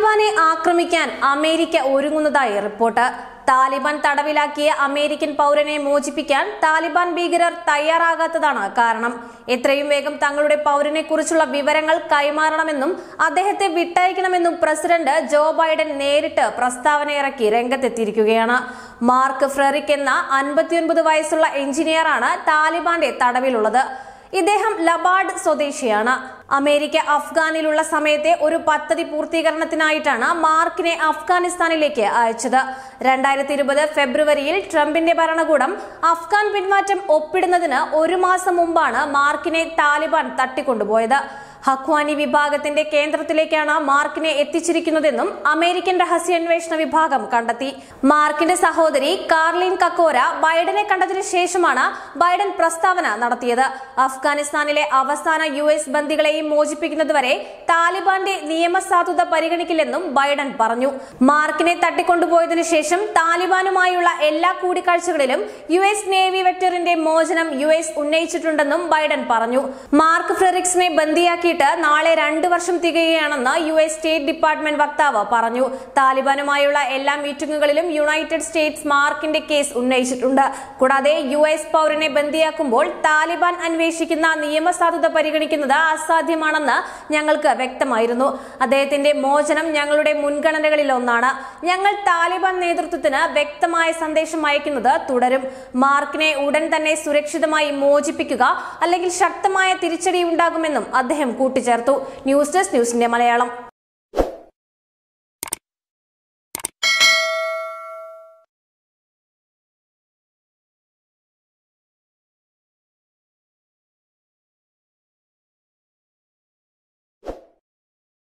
താലിബാനെ ആക്രമിക്കാൻ അമേരിക്ക ഒരുങ്ങുന്നതായി report. Taliban തടവിലാക്കിയ അമേരിക്കൻ പൗരനെ മോചിപ്പിക്കാൻ താലിബാൻ ഭീകരർ തയ്യാറാകാത്തതാണ് കാരണം. എത്രയും വേഗം തങ്ങളുടെ പൗരനെ കുറിച്ചുള്ള വിവരങ്ങൾ കൈമാറണമെന്നും അദ്ദേഹത്തെ വിട്ടയക്കണമെന്നും പ്രസിഡന്റ് ജോ ബൈഡൻ നേരിട്ട് പ്രസ്താവന ഇറക്കി രംഗത്തെത്തിയിരിക്കുകയാണ്. മാർക്ക് ഫ്രെറിക് എന്ന 59 വയസ്സുള്ള എഞ്ചിനീയറാണ് താലിബാന്റെ തടവിലുള്ളത്. ഇദ്ദേഹം ലബാഡ് സ്വദേശിയാണ്. അമേരിക്ക അഫ്ഗാനിലുള്ള സമയത്തെ ഒരു പദ്ധതി പൂർത്തീകരണത്തിനായിട്ടാണ് മാർക്കിനെ അഫ്ഗാനിസ്ഥാനിലേക്ക് അയച്ചത്. 2020 ഫെബ്രുവരിയിൽ ട്രംപിന്റെ ഭരണകൂടം അഫ്ഗാൻ പിന്മാറ്റം ഒപ്പിടുന്നതിന് ഒരു മാസം മുമ്പാണ് മാർക്കിനെ താലിബാൻ തട്ടിക്കൊണ്ടുപോയത്. ഹക്വാനി വിഭാഗത്തിന്റെ കേന്ദ്രത്തിലേക്കാണ് മാർക്കിനെ എത്തിച്ചിരിക്കുന്നതെന്നും അമേരിക്കൻ രഹസ്യാന്വേഷണ വിഭാഗം കണ്ടെത്തി. മാർക്കിന്റെ സഹോദരി കാർലിൻ കക്കോര ബൈഡനെ കണ്ടതിനു ശേഷമാണ് ബൈഡൻ പ്രസ്താവന നടത്തിയത്. അഫ്ഗാനിസ്ഥാനിലെ അവസാന US ബന്ദികളെയും മോചിപ്പിക്കുന്നതുവരെ താലിബാന്റെ നിയമസാധുത പരിഗണിക്കില്ലെന്നും ബൈഡൻ പറഞ്ഞു. മാർക്കിനെ തട്ടിക്കൊണ്ടുപോയതിനു ശേഷം താലിബാനുമായുള്ള എല്ലാ കൂടിക്കാഴ്ചകളിലും US നേവി വെക്ടറിന്റെ മോചനം US ഉന്നയിച്ചിട്ടുണ്ടെന്നും ബൈഡൻ പറഞ്ഞു. മാർക്ക് ഫ്രെറിക്സിനെ ബന്ദിയാക്കി നാളെ 2 വർഷം തികയുകയാണെന്ന് US സ്റ്റേറ്റ് ഡിപ്പാർട്ട്മെന്റ് വക്താവ് പറഞ്ഞു. താലിബാനുമായുള്ള എല്ലാ മീറ്റിംഗുകളിലും യുണൈറ്റഡ് സ്റ്റേറ്റ്സ് മാർക്കിന്റെ കേസ് ഉന്നയിച്ചിട്ടുണ്ട്. കൂടാതെ US പൗരനെ ബന്ദിയാക്കുമ്പോൾ താലിബാൻ അന്വേഷിക്കുന്ന നിയമസാധുത പരിഗണിക്കുന്നത് അസാധ്യമാണെന്ന് ഞങ്ങൾക്ക് വ്യക്തമായിരുന്നു. അദ്ദേഹത്തിന്റെ മോചനം ഞങ്ങളുടെ മുൻഗണനകളിൽ ഒന്നാണ്. ഞങ്ങൾ താലിബാൻ നേതൃത്വത്തിന് വ്യക്തമായ സന്ദേശം അയക്കുന്നത് തുടരും. മാർക്കിനെ ഉടൻ തന്നെ സുരക്ഷിതമായി മോചിപ്പിക്കുക, അല്ലെങ്കിൽ ശക്തമായ തിരിച്ചടി ഉണ്ടാകുമെന്നും അദ്ദേഹം കൂട്ടിച്ചേർത്തു. ന്യൂസ് ഡെസ്ക് ന്യൂസിന്റെ മലയാളം.